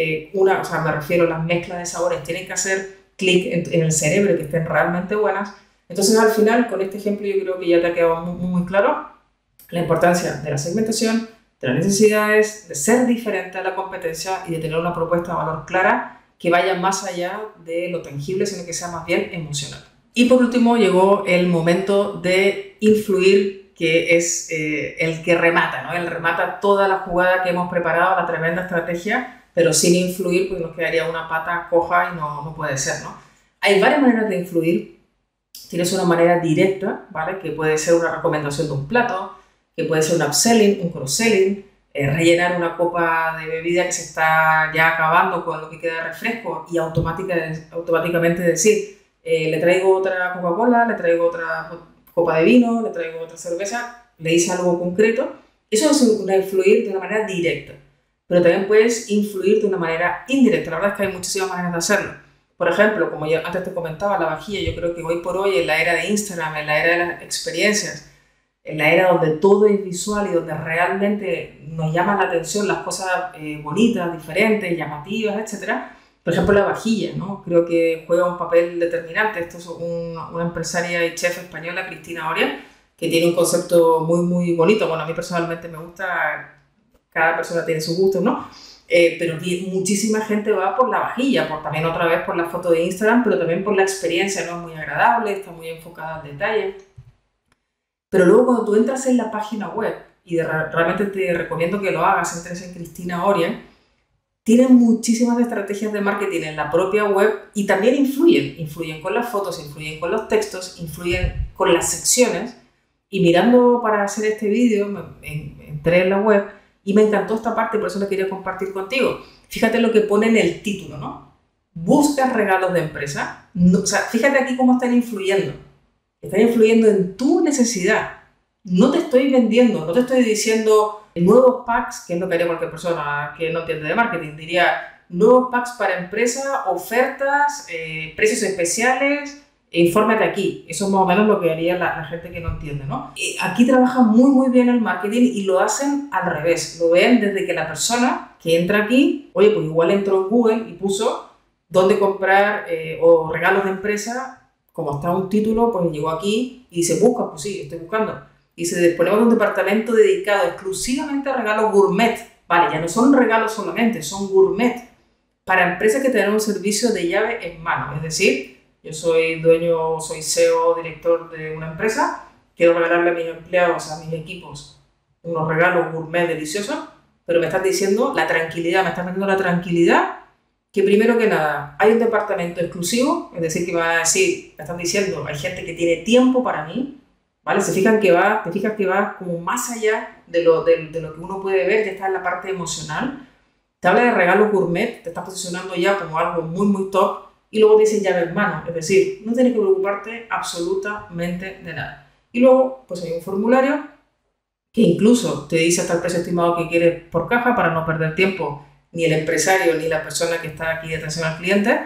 o sea, me refiero a las mezclas de sabores, tienen que hacer clic en el cerebro, que estén realmente buenas. Entonces, al final, con este ejemplo yo creo que ya te ha quedado muy claro la importancia de la segmentación, de las necesidades, de ser diferente a la competencia y de tener una propuesta de valor clara que vaya más allá de lo tangible, sino que sea más bien emocional. Y por último llegó el momento de influir, que es el que remata, ¿no? Él remata toda la jugada que hemos preparado, la tremenda estrategia, pero sin influir pues nos quedaría una pata coja y no puede ser, ¿no? Hay varias maneras de influir. Tienes una manera directa, ¿vale? Que puede ser una recomendación de un plato, que puede ser un upselling, un cross-selling, rellenar una copa de bebida que se está ya acabando con lo que queda de refresco y automáticamente decir, le traigo otra Coca-Cola, le traigo otra copa de vino, le traigo otra cerveza, le dice algo concreto. Eso es influir de una manera directa, pero también puedes influir de una manera indirecta. La verdad es que hay muchísimas maneras de hacerlo. Por ejemplo, como yo antes te comentaba, la vajilla, yo creo que hoy por hoy, en la era de Instagram, en la era de las experiencias, en la era donde todo es visual y donde realmente nos llaman la atención las cosas bonitas, diferentes, llamativas, etc. Por ejemplo, la vajilla, ¿no? Creo que juega un papel determinante. Esto es una empresaria y chef española, Cristina Oria, que tiene un concepto muy bonito. Bueno, a mí personalmente me gusta, cada persona tiene su gusto, ¿no? Pero muchísima gente va por la vajilla, también otra vez por la foto de Instagram, pero también por la experiencia, ¿no? Es muy agradable, está muy enfocada al detalle. Pero luego cuando tú entras en la página web, y realmente te recomiendo que lo hagas, entres en Cristina Oria, tienen muchísimas estrategias de marketing en la propia web y también influyen con las fotos, influyen con los textos, influyen con las secciones. Y mirando para hacer este vídeo, entré en la web y me encantó esta parte, por eso la quería compartir contigo. Fíjate lo que pone en el título, ¿no? buscas regalos de empresa. No, o sea, fíjate aquí cómo están influyendo. Están influyendo en tu necesidad. No te estoy vendiendo, no te estoy diciendo nuevos packs, que es lo que haría cualquier persona que no entiende de marketing. Diría nuevos packs para empresa, ofertas, precios especiales, infórmate aquí. Eso es más o menos lo que haría la gente que no entiende, ¿no? Aquí trabaja muy bien el marketing y lo hacen al revés. Lo ven desde que la persona que entra aquí, oye, pues igual entró en Google y puso dónde comprar o regalos de empresa, como está un título, pues llegó aquí y dice, busca, pues sí, estoy buscando. Y se disponemos de un departamento dedicado exclusivamente a regalos gourmet. Vale, ya no son regalos solamente, son gourmet. Para empresas que tengan un servicio de llave en mano. Es decir, yo soy dueño, soy CEO, director de una empresa, quiero regalarle a mis empleados, a mis equipos, unos regalos gourmet deliciosos, pero me estás diciendo la tranquilidad, me estás vendiendo la tranquilidad que primero que nada hay un departamento exclusivo, es decir, que me van a decir, me están diciendo, hay gente que tiene tiempo para mí, ¿vale? Te fijas que va como más allá de lo que uno puede ver, ya está en la parte emocional. Te habla de regalos gourmet, te estás posicionando ya como algo muy top y luego te dicen llave en mano, es decir, no tienes que preocuparte absolutamente de nada. Y luego, pues hay un formulario que incluso te dice hasta el precio estimado que quieres por caja para no perder tiempo ni el empresario ni la persona que está aquí de atención al cliente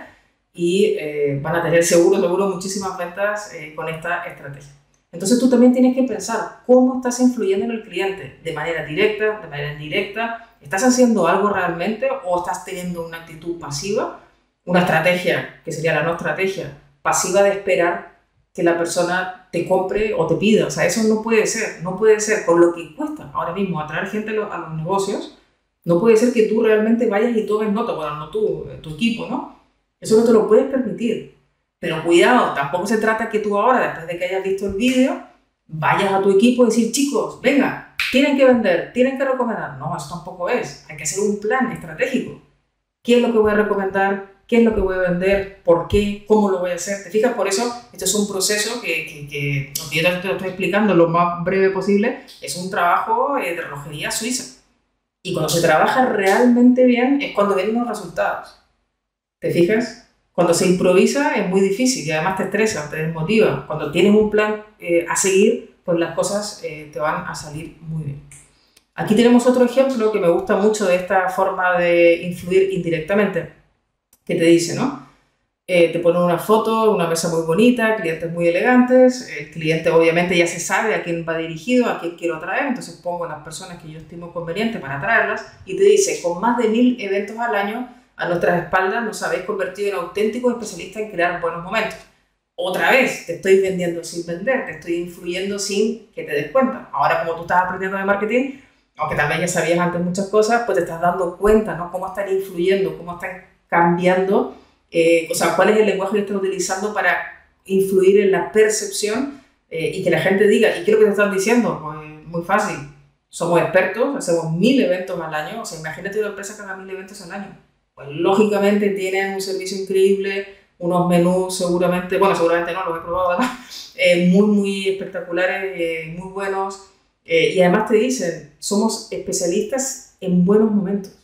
y van a tener seguro muchísimas ventas con esta estrategia. Entonces tú también tienes que pensar cómo estás influyendo en el cliente, de manera directa, de manera indirecta. ¿Estás haciendo algo realmente o estás teniendo una actitud pasiva? Una estrategia, que sería la no estrategia, pasiva de esperar que la persona te compre o te pida. O sea, eso no puede ser con lo que cuesta ahora mismo atraer gente a los negocios. No puede ser que tú realmente vayas y tomes nota, bueno, no tú, tu equipo, ¿no? Eso no te lo puedes permitir. Pero cuidado, tampoco se trata que tú ahora, después de que hayas visto el vídeo, vayas a tu equipo y decir, chicos, venga, tienen que vender, tienen que recomendar. No, eso tampoco es. Hay que hacer un plan estratégico. ¿Qué es lo que voy a recomendar? ¿Qué es lo que voy a vender? ¿Por qué? ¿Cómo lo voy a hacer? ¿Te fijas? Por eso, este es un proceso que aunque yo te lo estoy explicando lo más breve posible, es un trabajo de relojería suiza. Y cuando se trabaja realmente bien es cuando vienen los resultados. ¿Te fijas? Cuando se improvisa es muy difícil y además te estresa, te desmotiva. Cuando tienes un plan a seguir, pues las cosas te van a salir muy bien. Aquí tenemos otro ejemplo que me gusta mucho de esta forma de influir indirectamente, que te dice, ¿no? Te ponen una foto, una mesa muy bonita, clientes muy elegantes, el cliente obviamente ya se sabe a quién va dirigido, a quién quiero atraer, entonces pongo las personas que yo estimo convenientes para atraerlas y te dice, con más de 1000 eventos al año a nuestras espaldas nos habéis convertido en auténticos especialistas en crear buenos momentos. Otra vez, te estoy vendiendo sin vender, te estoy influyendo sin que te des cuenta. Ahora, como tú estás aprendiendo de marketing, aunque tal vez ya sabías antes muchas cosas, pues te estás dando cuenta, ¿no? Cómo están influyendo, cómo están cambiando, o sea, cuál es el lenguaje que están utilizando para influir en la percepción y que la gente diga, ¿y qué es lo que te están diciendo? Pues muy fácil, somos expertos, hacemos 1000 eventos al año, o sea, imagínate una empresa que haga 1000 eventos al año. Pues lógicamente tienen un servicio increíble, unos menús seguramente no, los he probado además, muy espectaculares, muy buenos, y además te dicen, somos especialistas en buenos momentos.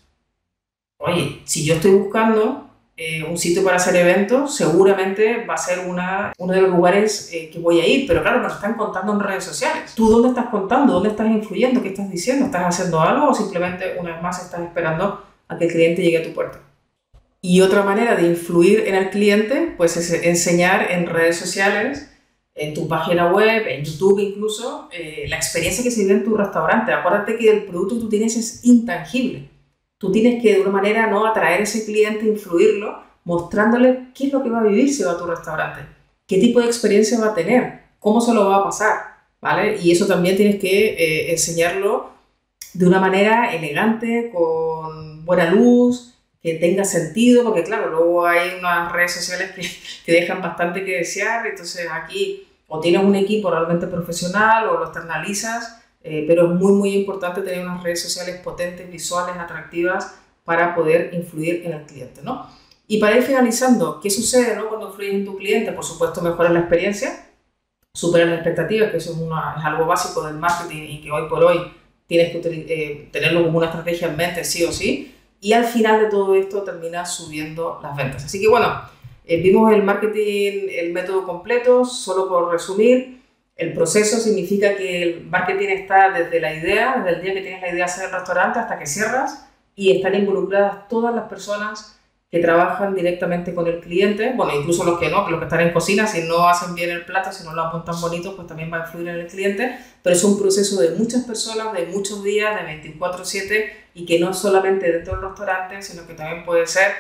Oye, si yo estoy buscando un sitio para hacer eventos, seguramente va a ser uno de los lugares que voy a ir, pero claro, nos están contando en redes sociales. ¿Tú dónde estás contando? ¿Dónde estás influyendo? ¿Qué estás diciendo? ¿Estás haciendo algo o simplemente una vez más estás esperando a que el cliente llegue a tu puerta? Y otra manera de influir en el cliente, pues es enseñar en redes sociales, en tu página web, en YouTube incluso, la experiencia que se vive en tu restaurante. Acuérdate que el producto que tú tienes es intangible. Tú tienes que de una manera no atraer a ese cliente, influirlo, mostrándole qué es lo que va a vivir si va a tu restaurante, qué tipo de experiencia va a tener, cómo se lo va a pasar, ¿vale? Y eso también tienes que enseñarlo de una manera elegante, con buena luz, que tenga sentido, porque claro, luego hay unas redes sociales que dejan bastante que desear, entonces aquí o tienes un equipo realmente profesional o lo externalizas, pero es muy importante tener unas redes sociales potentes, visuales, atractivas para poder influir en el cliente, ¿no? Y para ir finalizando, ¿qué sucede, ¿no? Cuando influyes en tu cliente? Por supuesto, mejoras la experiencia, superas las expectativas, que eso es algo básico del marketing y que hoy por hoy tienes que tenerlo como una estrategia en mente sí o sí. y al final de todo esto terminas subiendo las ventas. Así que bueno, vimos el marketing, el método completo. Solo por resumir, el proceso significa que el marketing está desde la idea, desde el día que tienes la idea de hacer el restaurante hasta que cierras, y están involucradas todas las personas que trabajan directamente con el cliente, bueno, incluso los que no, que los que están en cocina, si no hacen bien el plato, si no lo montan bonito, pues también va a influir en el cliente, pero es un proceso de muchas personas, de muchos días, de 24/7, y que no solamente dentro del restaurante, sino que también puede ser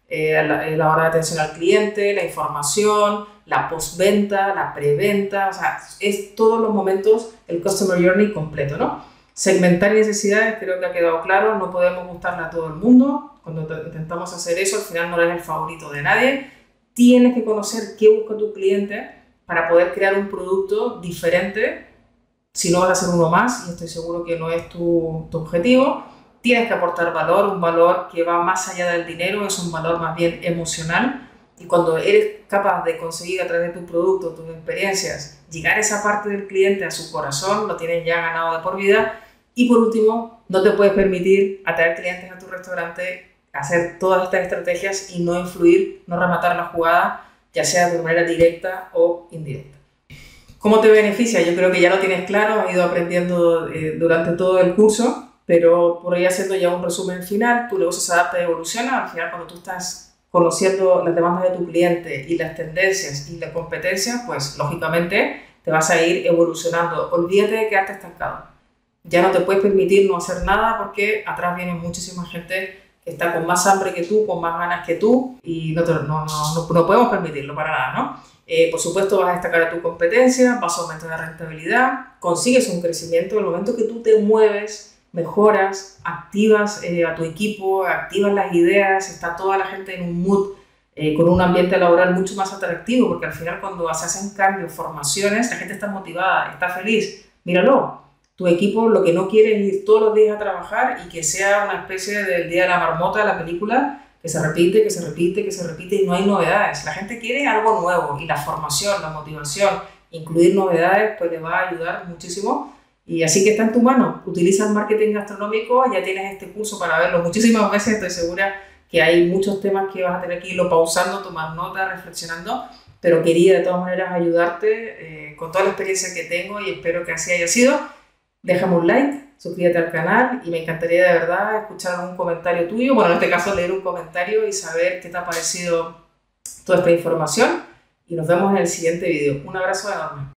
la hora de atención al cliente, la información, la postventa, la preventa, o sea, es todos los momentos el Customer Journey completo, ¿no? Segmentar necesidades, creo que ha quedado claro, no podemos gustarle a todo el mundo. Cuando intentamos hacer eso, al final no eres el favorito de nadie. Tienes que conocer qué busca tu cliente para poder crear un producto diferente. Si no vas a hacer uno más, y estoy seguro que no es tu objetivo, tienes que aportar valor, un valor que va más allá del dinero, es un valor más bien emocional. Y cuando eres capaz de conseguir a través de tu producto, tus experiencias, llegar a esa parte del cliente, a su corazón, lo tienes ya ganado de por vida. Y por último, no te puedes permitir atraer clientes a tu restaurante, hacer todas estas estrategias y no influir, no rematar la jugada, ya sea de manera directa o indirecta. ¿Cómo te beneficia? Yo creo que ya lo tienes claro, has ido aprendiendo durante todo el curso, pero por ahí haciendo ya un resumen final, tu negocio se adapta y evoluciona. Al final, cuando tú estás conociendo las demandas de tu cliente y las tendencias y la competencia, pues lógicamente te vas a ir evolucionando. Olvídate de quedarte estancado. Ya no te puedes permitir no hacer nada porque atrás viene muchísima gente que está con más hambre que tú, con más ganas que tú, y no podemos permitirlo para nada, ¿no? Por supuesto, vas a destacar a tu competencia, vas a aumentar la rentabilidad, consigues un crecimiento. En el momento que tú te mueves, mejoras, activas a tu equipo, activas las ideas, está toda la gente en un mood, con un ambiente laboral mucho más atractivo, porque al final cuando se hacen cambios, formaciones, la gente está motivada, está feliz. Míralo. Tu equipo lo que no quiere es ir todos los días a trabajar y que sea una especie del día de la marmota de la película, que se repite, que se repite, que se repite y no hay novedades. La gente quiere algo nuevo y la formación, la motivación, incluir novedades, pues le va a ayudar muchísimo. Y así que está en tu mano. Utiliza el marketing gastronómico, ya tienes este curso para verlo muchísimas veces. Estoy segura que hay muchos temas que vas a tener que irlo pausando, tomar nota, reflexionando, pero quería de todas maneras ayudarte con toda la experiencia que tengo y espero que así haya sido. Déjame un like, suscríbete al canal y me encantaría de verdad escuchar algún comentario tuyo, bueno, en este caso leer un comentario y saber qué te ha parecido toda esta información, y nos vemos en el siguiente video. Un abrazo enorme.